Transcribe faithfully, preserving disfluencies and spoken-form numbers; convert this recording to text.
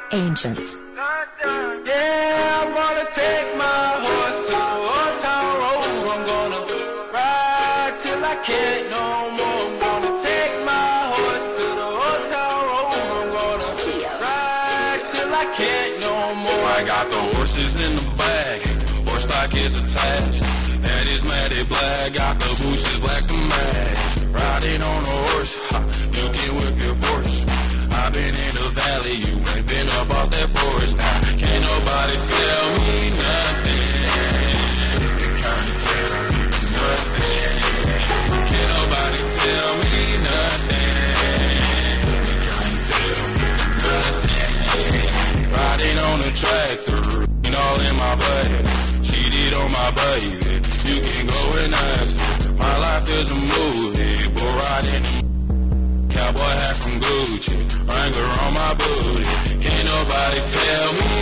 Ancients. Yeah, I'm gonna take my horse to the old town road. I'm gonna ride till I can't no more. I'm gonna take my horse to the old town road. I'm gonna ride till I can't no more. I got the horses in the bag, horse stock is attached. That is matted black, got the bushes black to match. Riding on a horse, ha, you can whip your Porsche. I've been in the valley, you ain't been up off that porch. Now, can't nobody tell me nothing. Can't tell me nothing. Can't nobody tell me nothing. Can't tell me nothing. Riding on the tractor, and all in my blood. Cheated on my baby, you can go and ask her. My life is a movie, but riding the cowboy hat from Gucci, Wrangler on my booty. Can't nobody tell me